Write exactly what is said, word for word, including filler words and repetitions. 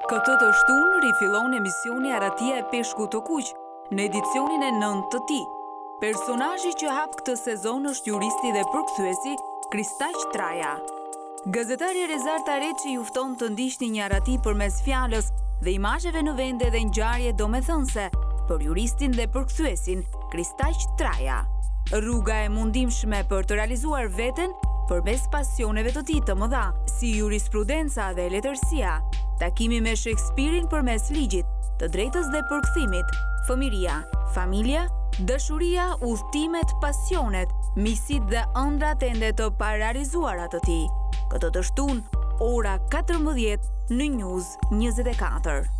Këtë të shtunë rifillon emisioni Aratia e Peshku të Kuq në edicionin e nëntë të tij. Personazhi që hap këtë sezon është juristi dhe përkthyesi Kristaq Traja. Gazetari Rezar Tareçi ju fton të ndiqni një arati përmes fjalës dhe imazheve në vende dhe ngjarje domethënëse për juristin dhe përkthyesin Kristaq Traja. Rruga e mundimshme për të realizuar veten përmes pasioneve të tij të mëdha, si jurisprudenca dhe letërsia, takimi me Shakespeare-in përmes ligjit, të drejtës dhe përkthimit, fëmiria, familja, dashuria, udhëtimet, pasionet, misit dhe ëndrat ende të parealizuara të tij. Këtë të shtunë, ora katërmbëdhjetë në News njëzet e katër.